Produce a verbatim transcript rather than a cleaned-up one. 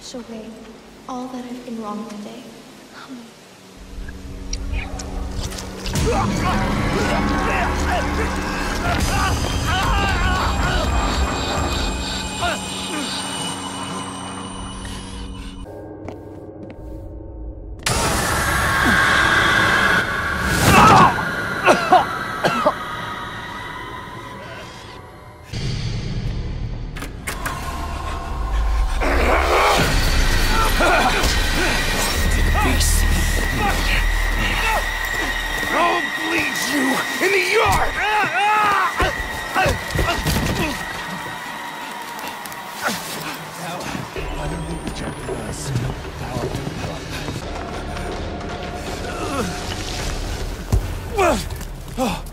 wash away all that I've been wrong today. I'll bleed you in the yard! Now, utterly rejected us. Powerful.